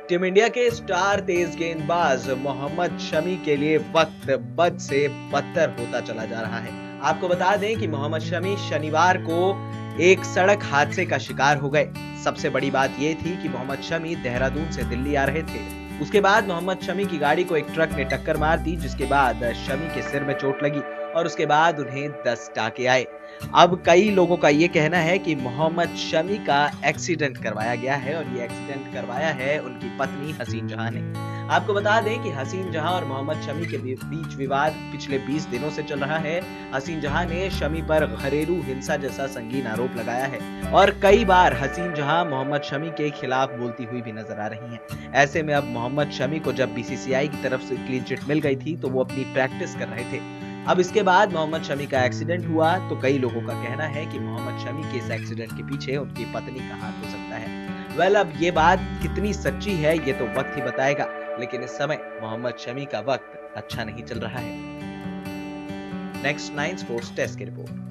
Team India के star तेज गेंदबाज मोहम्मद शमी के लिए वक्त बद से बदतर होता चला जा रहा है। आपको बता दें कि मोहम्मद शमी शनिवार को एक सड़क हादसे का शिकार हो गए। सबसे बड़ी बात यह थी कि मोहम्मद शमी देहरादून से दिल्ली आ रहे थे। उसके बाद मोहम्मद शमी की गाड़ी को एक ट्रक ने टक्कर मार दी, जिसके बाद शमी के सिर में चोट लगी और उसके बाद उन्हें 10 टाके आए। अब कई लोगों का ये कहना है कि मोहम्मद शमी का एक्सीडेंट करवाया गया है और ये एक्सीडेंट करवाया है उनकी पत्नी हसीन जहां ने। आपको बता दें कि हसीन जहां और मोहम्मद शमी के बीच विवाद पिछले 20 दिनों से चल रहा है। हसीन जहां ने शमी पर घरेलू हिंसा जैसा संगीन आरोप लगाया है और कई बार हसीन जहां मोहम्मद शमी के खिलाफ बोलती हुई भी नजर आ रही हैं। ऐसे में अब मोहम्मद शमी को जब बीसीसीआई की तरफ से क्लीन चिट मिल गई थी तो वो अपनी प्रैक्टिस कर रहे थे। अब इसके बाद मोहम्मद शमी का एक्सीडेंट हुआ तो कई लोगों का कहना है कि मोहम्मद शमी के इस एक्सीडेंट के पीछे उनकी पत्नी का हाथ हो सकता है। अब ये बात कितनी सच्ची है ये तो वक्त ही बताएगा, लेकिन इस समय मोहम्मद शमी का वक्त अच्छा नहीं चल रहा है। नेक्स्ट 9 स्पोर्ट्स डेस्क की रिपोर्ट।